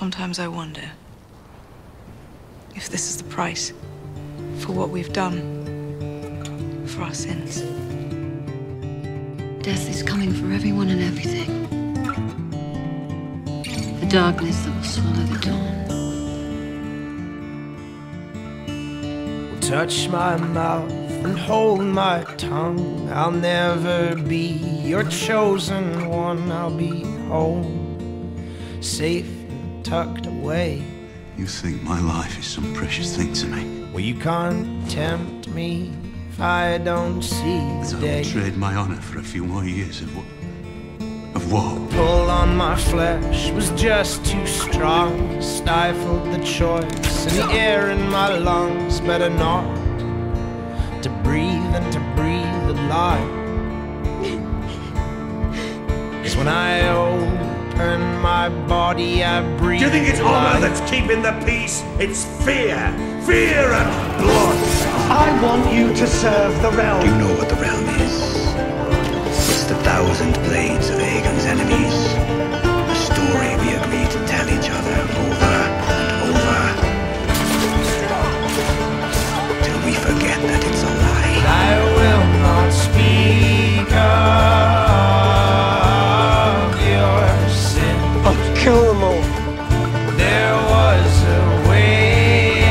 Sometimes I wonder if this is the price for what we've done, for our sins. Death is coming for everyone and everything. The darkness that will swallow the dawn. Touch my mouth and hold my tongue. I'll never be your chosen one. I'll be home, safe and tucked away. You think my life is some precious thing to me? Well, you can't tempt me if I don't see the day. I'll trade my honor for a few more years of war. Pull on my flesh was just too strong. Stifled the choice in the air in my lungs. Better not to breathe than to breathe a lie. 'Cause when I open my body, I breathe. Do you think it's honor that's keeping the peace? It's fear! Fear and blood! I want you to serve the realm. Do you know what the realm is? It's the 1,000 blades of Aegon's enemies. A story we agreed to tell each other over and over. Till we forget that it's a lie. I will not speak of your sin. I'll kill them all. There was a way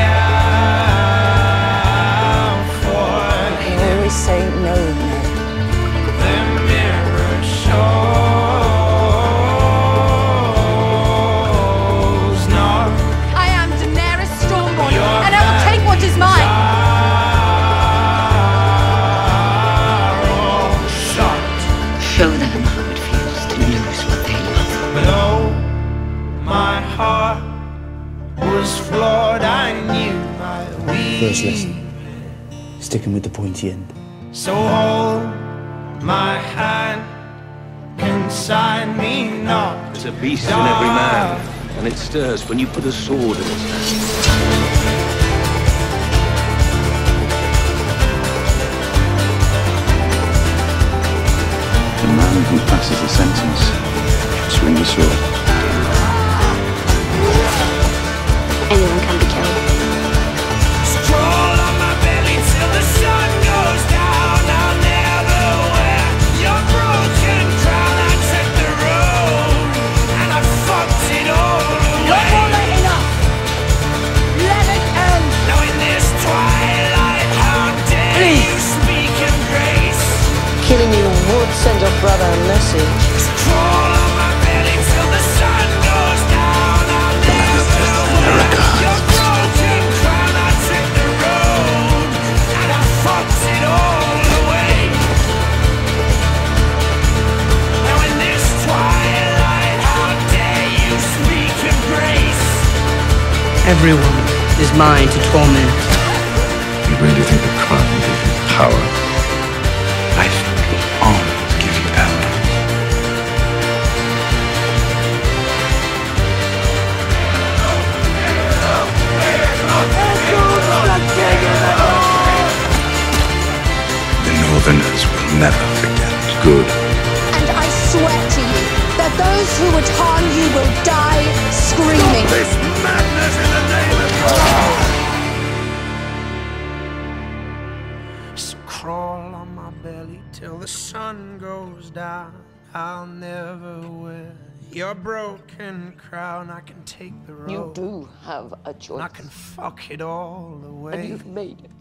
out for I always say no, Ned. the mirror shows not. I am Daenerys Stormborn, and I will take what is mine. Show them how it feels to lose what they love. But oh, my heart was flawed. I knew my First lesson. weakness. Sticking with the pointy end. So hold my hand, consign me not. There's a beast in every man, and it stirs when you put a sword in its hand. The man who passes the sentence should swing the sword. Anyone can be killed. Crawl on my belly till the sun goes down. I'll never wear your broken crown. I took the road and I fucked it all away. Enough! Let it end! Now in this twilight, how dare you speak of grace? Killing you would send your brother a message. Crawl on my belly till the sun goes down. I'll never wear your broken crown. I took the road and I fucked it all away. Now in this twilight, how dare you speak of grace? Everyone is mine to torment. You really think the crown will give you power? I think it will always give you power. The Northerners will never forget. Good. And I swear to you that those who would harm you will die screaming. This madness in the name of God! So crawl on my belly till the sun goes down. I'll never wear your broken crown. I can take the road. You do have a choice. I can fuck it all away. And you've made it.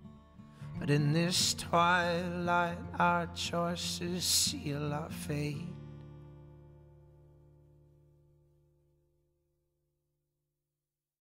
But in this twilight, our choices seal our fate.